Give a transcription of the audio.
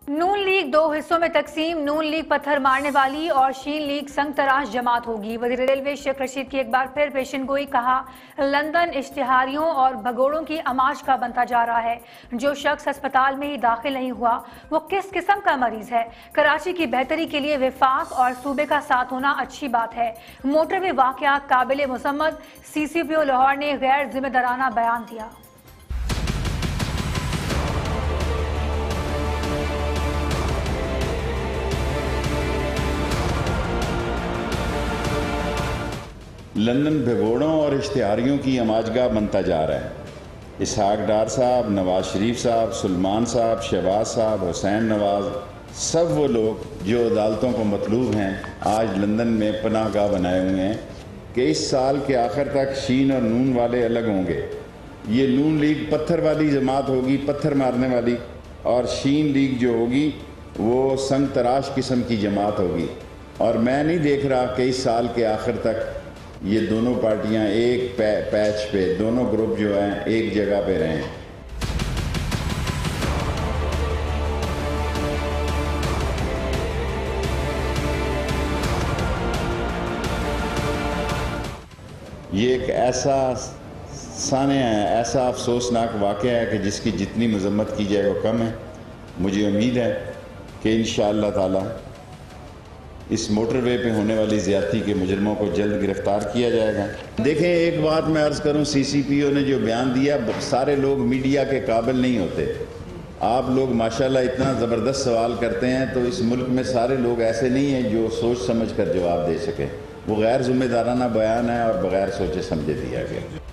नून league दो हिस्सों में तकसीम। नून लीग पत्थर मारने वाली और शीन लीग संग तराश जमात होगी। वज़ीर रेलवे शेख रशीद की एक बार फिर पेशन गोई। कहा, लंदन इश्तिहारियों और भगोड़ों की आमाज का बनता जा रहा है। जो शख्स अस्पताल में ही दाखिल नहीं हुआ वो किस किस्म का मरीज है। कराची की बेहतरी के लिए विफाक और सूबे का साथ होना अच्छी बात है। मोटरवे वाक़या काबिल मुसम्मत। CCPO लाहौर ने गैर जिम्मेदाराना बयान दिया। लंदन भगोड़ों और इश्तिहारियों की अमाजगाह बनता जा रहा है। इसहाक डार साहब, नवाज शरीफ साहब, सुलेमान साहब, शहबाज साहब, हुसैन नवाज, सब वो लोग जो अदालतों को मतलूब हैं, आज लंदन में पनाहगाह बनाए हुए हैं कि इस साल के आखिर तक शीन और नून वाले अलग होंगे। ये नून लीग पत्थर वाली जमात होगी, पत्थर मारने वाली, और शीन लीग जो होगी वो संग तराश किस्म की जमात होगी। और मैं नहीं देख रहा कि इस साल के आखिर तक ये दोनों पार्टियां एक पैच पे, दोनों ग्रुप जो हैं एक जगह पे रहें। ये एक ऐसा सानिया है, ऐसा अफसोसनाक वाक़या है कि जिसकी जितनी मजम्मत की जाए वो कम है। मुझे उम्मीद है कि इंशाअल्लाह ताला इस मोटरवे पे होने वाली ज़्यादती के मुजरमों को जल्द गिरफ्तार किया जाएगा। देखें, एक बात मैं अर्ज़ करूं, CCPO ने जो बयान दिया, सारे लोग मीडिया के काबिल नहीं होते। आप लोग माशाल्लाह इतना ज़बरदस्त सवाल करते हैं, तो इस मुल्क में सारे लोग ऐसे नहीं हैं जो सोच समझ कर जवाब दे सकें। वो गैर ज़िम्मेदाराना बयान है और बगैर सोचे समझे दिया गया।